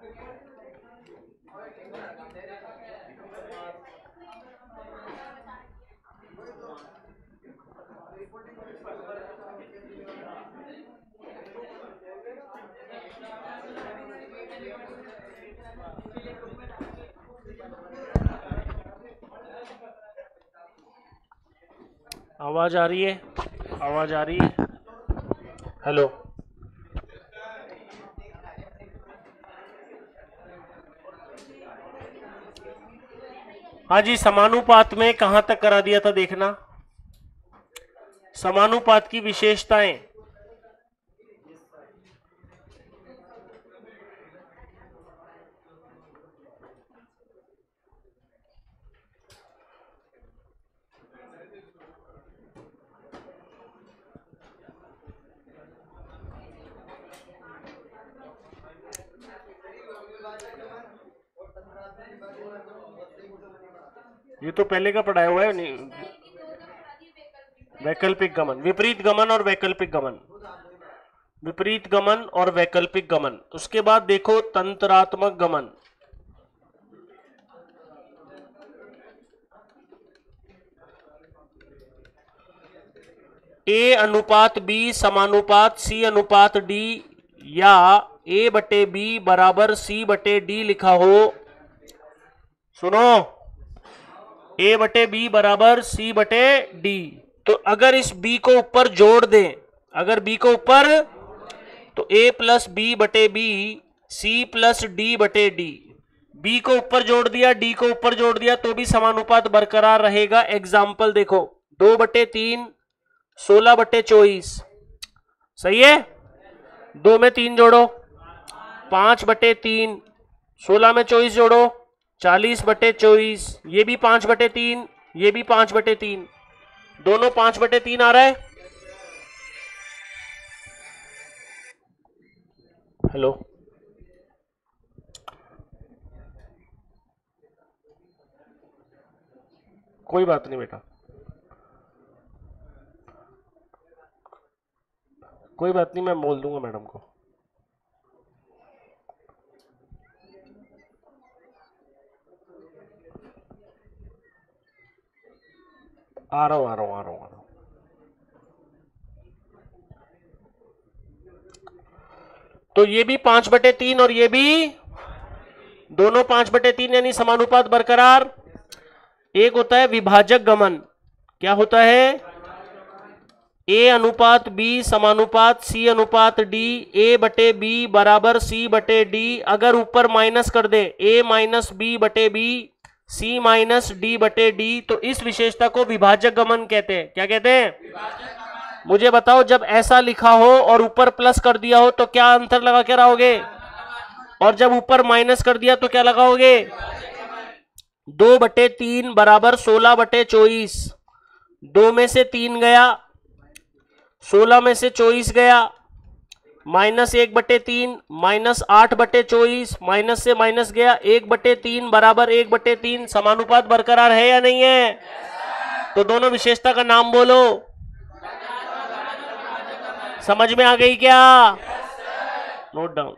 आवाज आ रही है? आवाज आ रही है? हेलो। हाँ जी, समानुपात में कहां तक करा दिया था देखना। समानुपात की विशेषताएं। ये तो पहले का पढ़ाया हुआ है। वैकल्पिक गमन, विपरीत गमन और वैकल्पिक गमन, विपरीत गमन और वैकल्पिक गमन। उसके बाद देखो तंत्रात्मक गमन। ए अनुपात बी समानुपात सी अनुपात डी, या ए बटे बी बराबर सी बटे डी लिखा हो। सुनो, ए बटे बी बराबर सी बटे डी, तो अगर इस बी को ऊपर जोड़ दें, अगर बी को ऊपर, तो ए प्लस बी बटे बी सी प्लस डी बटे डी। बी को ऊपर जोड़ दिया, डी को ऊपर जोड़ दिया, तो भी समानुपात बरकरार रहेगा। एग्जाम्पल देखो, 2/3 16/24, सही है। 2 में 3 जोड़ो 5/3, 16 में 24 जोड़ो 40/24, ये भी 5/3, ये भी 5/3, दोनों 5/3 आ रहा है। हेलो, कोई बात नहीं बेटा, कोई बात नहीं, मैं बोल दूंगा मैडम को। आ रहा हूं, आ रहा हूं, आ रहा हूं, आ रहा हूं। तो ये भी 5/3 और ये भी दोनों 5/3, यानी समानुपात बरकरार। एक होता है विभाजक गमन। क्या होता है? ए अनुपात बी समानुपात सी अनुपात डी, ए बटे बी बराबर सी बटे डी। अगर ऊपर माइनस कर दे, ए माइनस बी बटे बी सी माइनस डी बटे डी, तो इस विशेषता को विभाजक गमन कहते हैं। क्या कहते हैं? मुझे बताओ, जब ऐसा लिखा हो और ऊपर प्लस कर दिया हो तो क्या अंतर लगा के रहोगे? और जब ऊपर माइनस कर दिया तो क्या लगाओगे? 2/3 बराबर 16/24। 2 में से 3 गया, 16 में से 24 गया, -1/3 -8/24, माइनस से माइनस गया, 1/3 बराबर 1/3। समानुपात बरकरार है या नहीं है? तो दोनों विशेषता का नाम बोलो। समझ में आ गई क्या? Note down.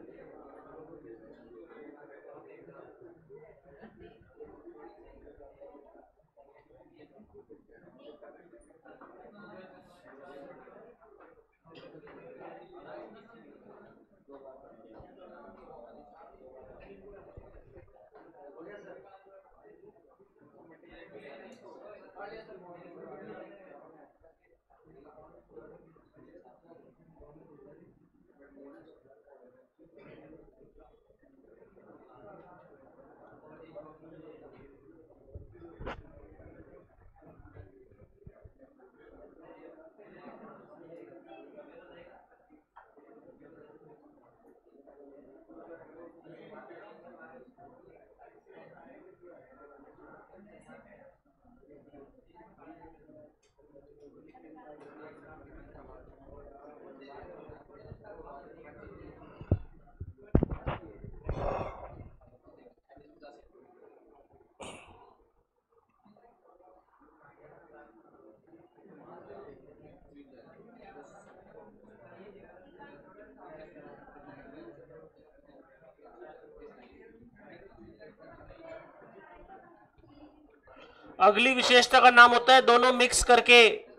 अगली विशेषता का नाम होता है दोनों मिक्स करके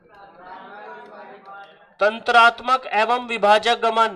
तंत्रात्मक एवं विभाजक गमन।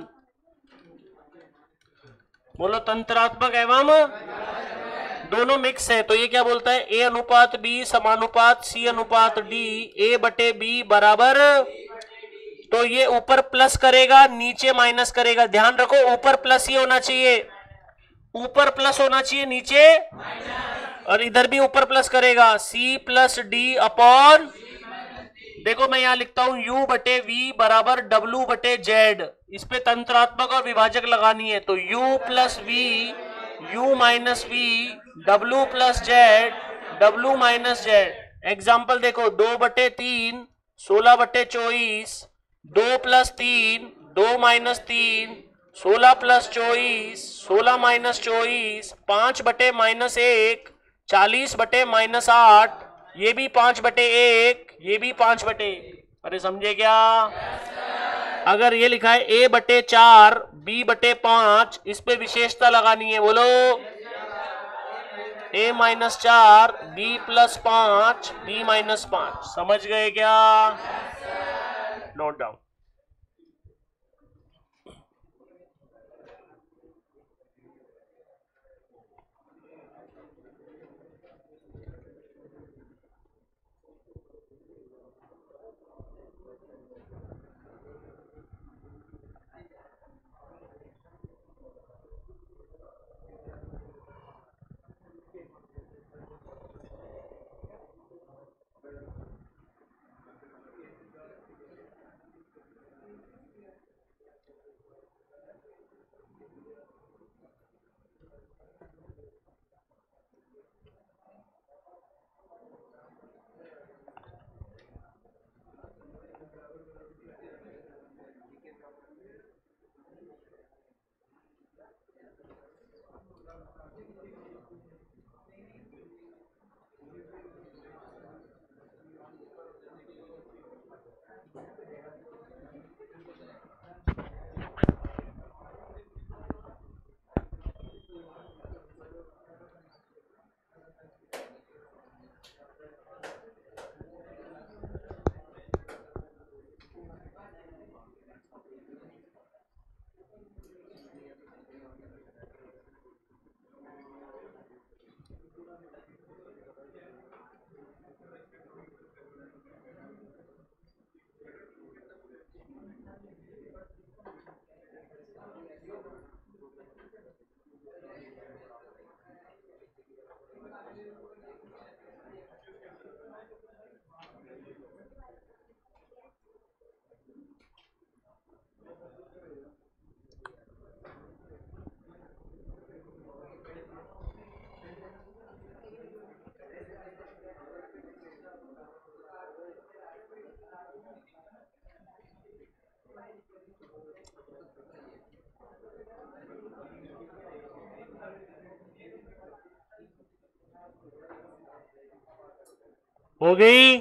बोलो तंत्रात्मक एवं दोनों मिक्स है। तो ये क्या बोलता है, ए अनुपात बी समानुपात सी अनुपात डी, ए बटे बी बराबर, तो ये ऊपर प्लस करेगा नीचे माइनस करेगा। ध्यान रखो ऊपर प्लस ही होना चाहिए, ऊपर प्लस होना चाहिए नीचे, और इधर भी ऊपर प्लस करेगा, सी प्लस डी अपॉन, देखो मैं यहां लिखता हूं u बटे वी बराबर w बटे जेड। इस पे तंत्रात्मक और विभाजक लगानी है, तो u plus V, u minus V, w plus Z, w minus Z. Example देखो 2 बटे 3 16 बटे 24, 2 प्लस 3 2 माइनस 3 16 प्लस 24 16 माइनस 24, 5 बटे माइनस 1 40 बटे माइनस 8, ये भी 5 बटे 1, ये भी 5 बटे। अरे समझे क्या? अगर ये लिखा है a बटे 4 b बटे 5, इस पे विशेषता लगानी है, बोलो a minus 4 b plus 5 b minus 5। समझ गए क्या? Note down. हो गई?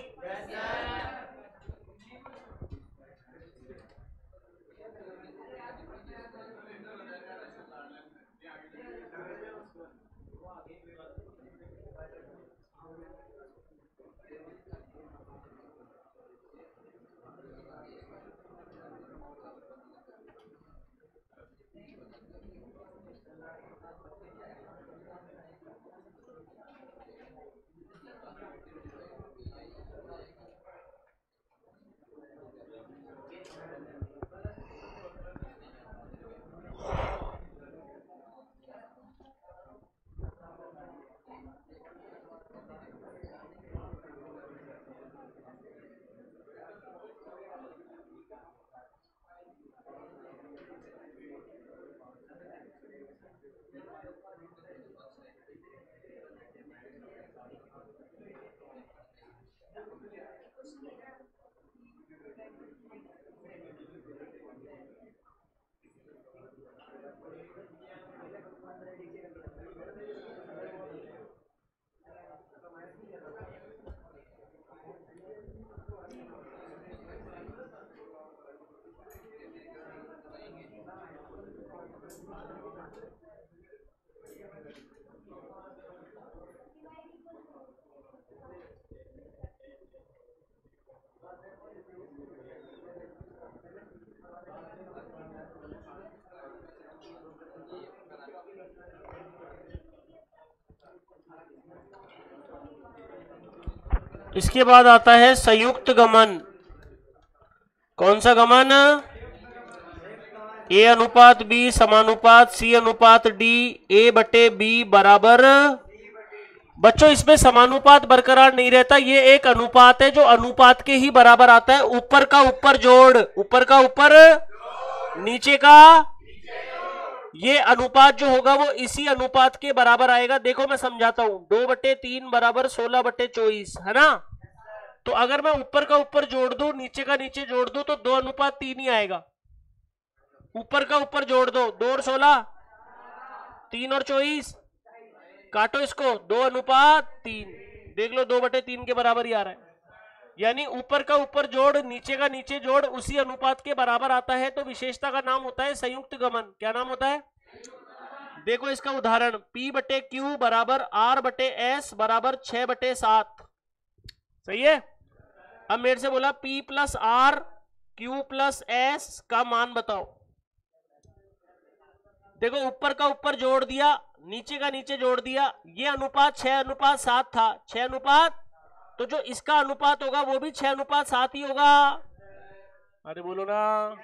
इसके बाद आता है संयुक्त गमन। कौन सा गमन? ए अनुपात बी समानुपात सी अनुपात डी, ए बटे बी बराबर। बच्चों इसमें समानुपात बरकरार नहीं रहता, ये एक अनुपात है जो अनुपात के ही बराबर आता है। ऊपर का ऊपर जोड़, ऊपर का ऊपर, नीचे का, ये अनुपात जो होगा वो इसी अनुपात के बराबर आएगा। देखो मैं समझाता हूं, 2/3 बराबर 16/24 है ना। तो अगर मैं ऊपर का ऊपर जोड़ दूं, नीचे का नीचे जोड़ दूं, तो 2:3 ही आएगा। ऊपर का ऊपर जोड़ दो, 2 और 16, 3 और 24, काटो इसको, 2:3। देख लो 2/3 के बराबर ही आ रहा है। यानी ऊपर का ऊपर जोड़, नीचे का नीचे जोड़ उसी अनुपात के बराबर आता है। तो विशेषता का नाम होता है संयुक्त गमन। क्या नाम होता है? देखो इसका उदाहरण, P/Q बराबर R/S बराबर 6/7। सही है। अब मेरे से बोला P + R Q + S का मान बताओ। देखो ऊपर का ऊपर जोड़ दिया, नीचे का नीचे जोड़ दिया, ये अनुपात 6:7 था। 6 तो जो इसका अनुपात होगा वो भी 6:7 ही होगा। अरे बोलो ना।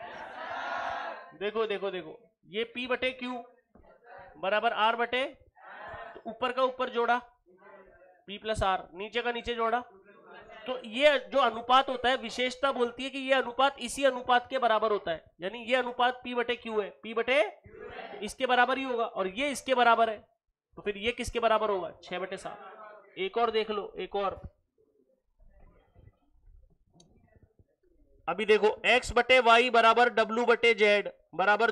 देखो देखो देखो, ये P/Q बराबर R बटे, तो ऊपर का ऊपर जोड़ा P + R, नीचे का नीचे जोड़ा, तो ये जो अनुपात होता है, विशेषता बोलती है कि ये अनुपात इसी अनुपात के बराबर होता है। यानी ये अनुपात P/Q है, इसके बराबर ही होगा, और ये इसके बराबर है, तो फिर ये किसके बराबर होगा? 6/7। एक और देख लो, एक और। अभी देखो x/y बराबर w/z बराबर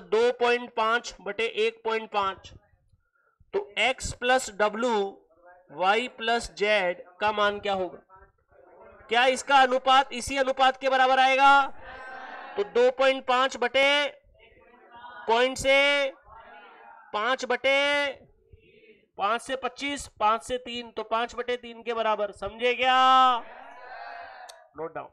2.5/1.5। तो x + w y + z का मान क्या होगा? क्या इसका अनुपात इसी अनुपात के बराबर आएगा? तो 2.5 बटे पॉइंट से 5 से 25, 5 से 3, तो 5/3 के बराबर। समझे क्या? Note down.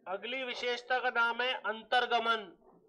अगली विशेषता का नाम है अंतर्गमन।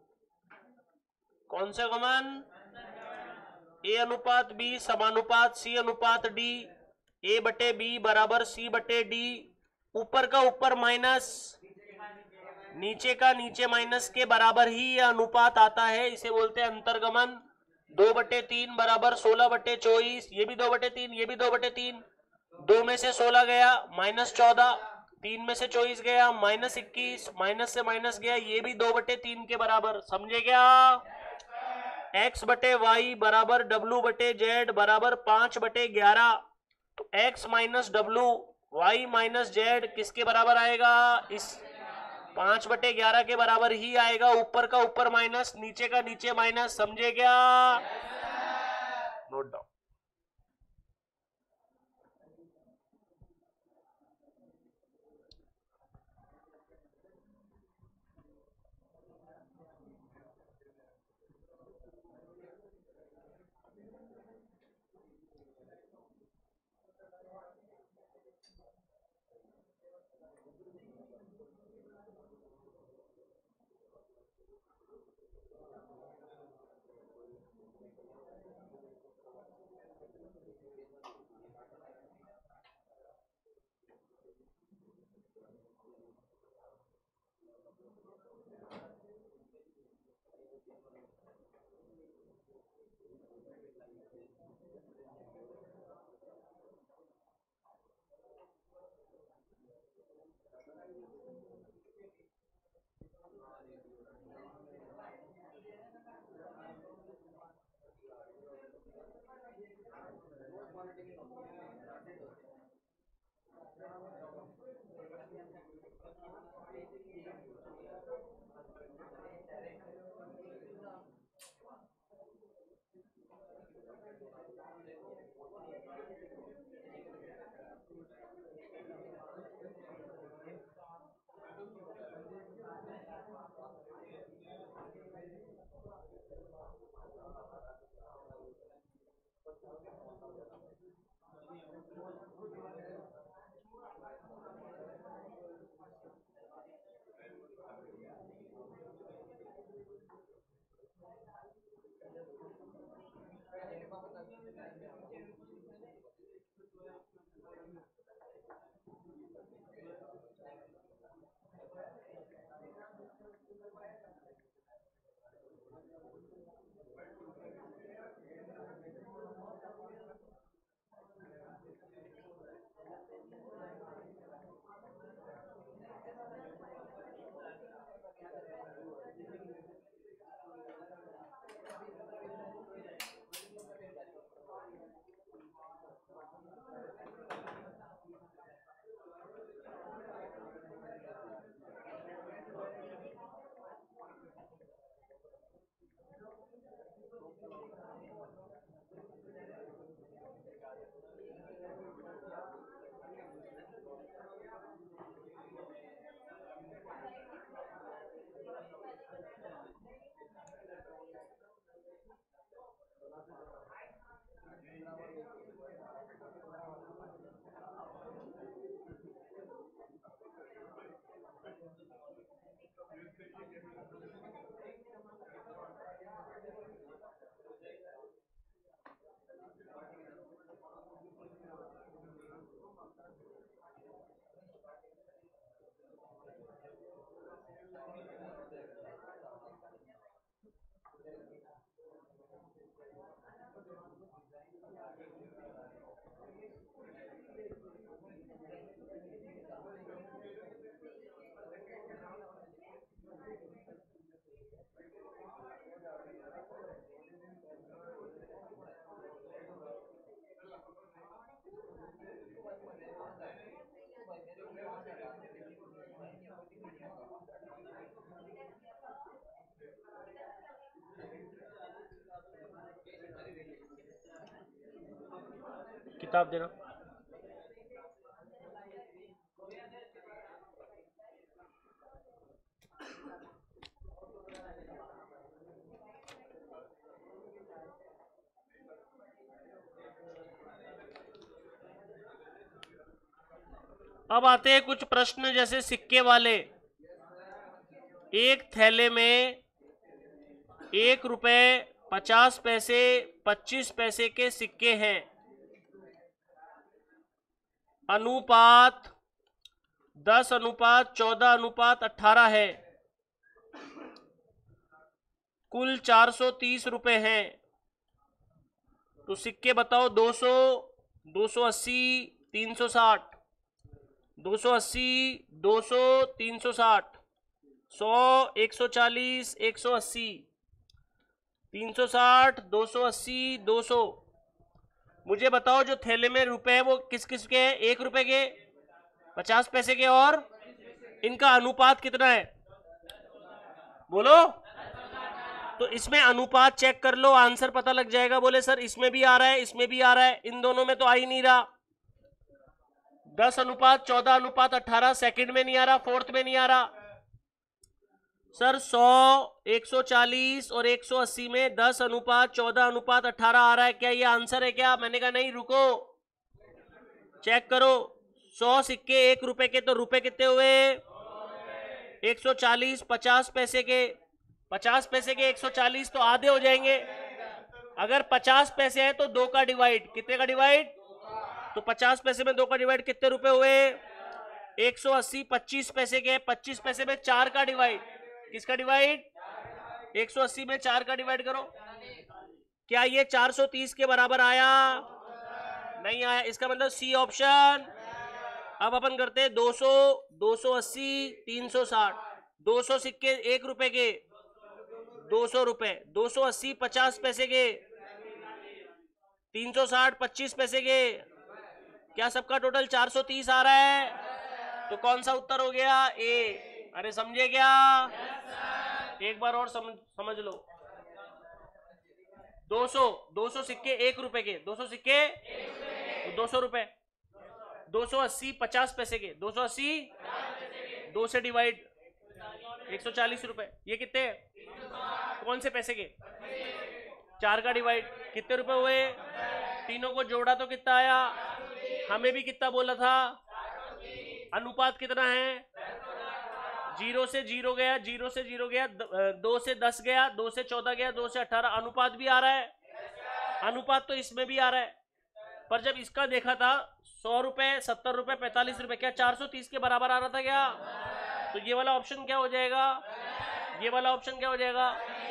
कौन सा गमन? ए अनुपात बी समानुपात सी अनुपात डी, ए बटे बी बराबर सी बटे डी। ऊपर का ऊपर माइनस नीचे का नीचे माइनस के बराबर ही यह अनुपात आता है, इसे बोलते हैं अंतर्गमन। 2/3 बराबर 16/24, ये भी 2/3, ये भी 2/3। 2 में से 16 गया -14, 3 में से 24 गया -21, माइनस से माइनस गया, ये भी 2/3 के बराबर। समझे क्या? x बटे वाई बराबर w/z बराबर 5/11। तो x minus W Y minus Z किसके बराबर आएगा? इस 5/11 के बराबर ही आएगा। ऊपर का ऊपर माइनस नीचे का नीचे माइनस। समझे क्या? Note down. किताब देना। अब आते हैं कुछ प्रश्न जैसे सिक्के वाले। एक थैले में 1 रुपए 50 पैसे 25 पैसे के सिक्के हैं। अनुपात 10:14:18 है। कुल 430 रुपए हैं। तो सिक्के बताओ, 200, 280, 360, 280, 200, 360, 100, 140, 180, 360, 280, 200। मुझे बताओ जो थैले में रुपए हैं वो किस किस के हैं? 1 रुपए के, 50 पैसे के, और इनका अनुपात कितना है? बोलो। तो इसमें अनुपात चेक कर लो, आंसर पता लग जाएगा। बोले सर इसमें भी आ रहा है, इसमें भी आ रहा है, इन दोनों में तो आ ही नहीं रहा। 10:14:18 सेकंड में नहीं आ रहा, फोर्थ में नहीं आ रहा। सर 100, 140 और 180 में 10:14:18 आ रहा है। क्या ये आंसर है क्या? मैंने कहा नहीं, रुको, चेक करो। 100 सिक्के 1 रुपए के, तो रुपए कितने हुए? 140, 50 पैसे के, 50 पैसे के 140 तो आधे हो जाएंगे। अगर 50 पैसे है तो 2 का डिवाइड, कितने का डिवाइड? तो 50 पैसे में 2 का डिवाइड, कितने रुपए हुए? 180। 25 पैसे के, 25 पैसे में 4 का डिवाइड, किसका डिवाइड? 180 में 4 का डिवाइड करो। क्या ये 430 के बराबर आया? नहीं आया। इसका मतलब सी ऑप्शन। अब अपन करते हैं 200, 280, 360। 200 सिक्के 1 रुपए के, 200 रुपए। 280 50 पैसे के, 360 25 पैसे के। क्या सबका टोटल 430 आ रहा है? तो कौन सा उत्तर हो गया? ए। अरे समझे क्या? एक बार और समझ लो। 200 सिक्के 1 रुपए के, 200 सिक्के तो 200 रुपए। 280 50 पैसे के, 280 2 से डिवाइड, 140 रुपए। ये कितने? कौन से पैसे के? 4 का डिवाइड, कितने रुपए हुए? तीनों को जोड़ा तो कितना आया? हमें भी कितना बोला था? अनुपात कितना है? 0 से 0 गया, 0 से 0 गया, 2 से 10 गया, 2 से 14 गया, 2 से 18। अनुपात भी आ रहा है। अनुपात तो इसमें भी आ रहा है। पर जब इसका देखा था 100 रुपए, 70 रुपए, 45 रुपए, क्या 430 के बराबर आ रहा था क्या? तो ये वाला ऑप्शन क्या हो जाएगा? ये वाला ऑप्शन क्या हो जाएगा?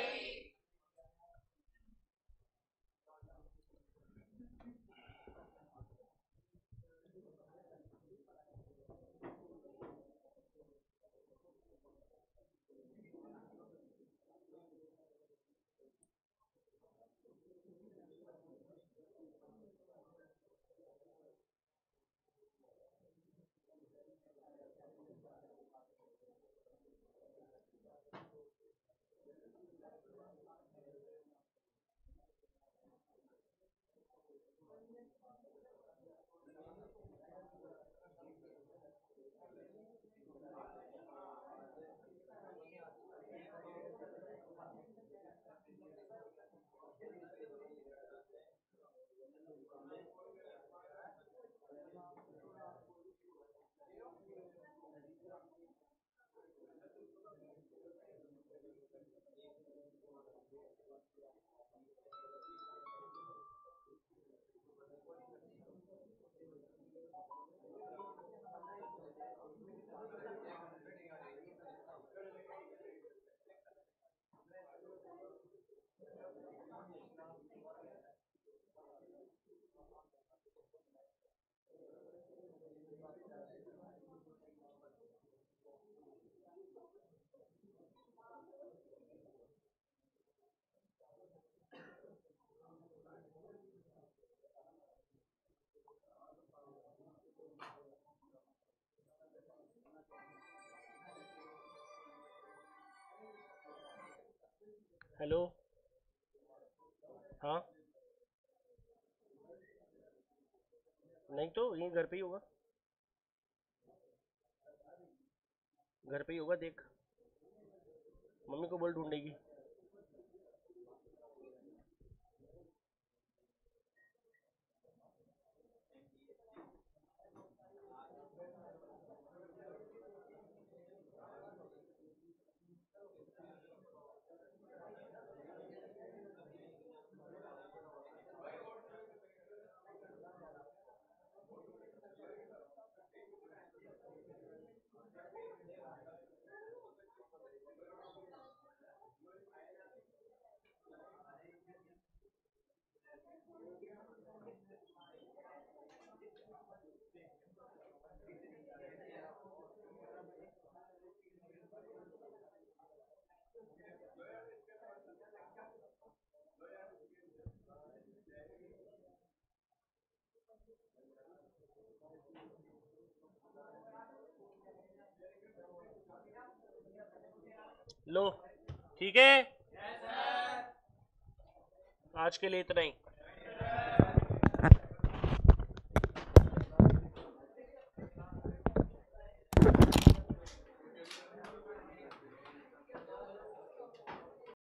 हेलो, हाँ, नहीं तो यहीं घर पे ही होगा, घर पे ही होगा, देख मम्मी को बोल ढूंढेगी। लो, ठीक है, आज के लिए इतना ही।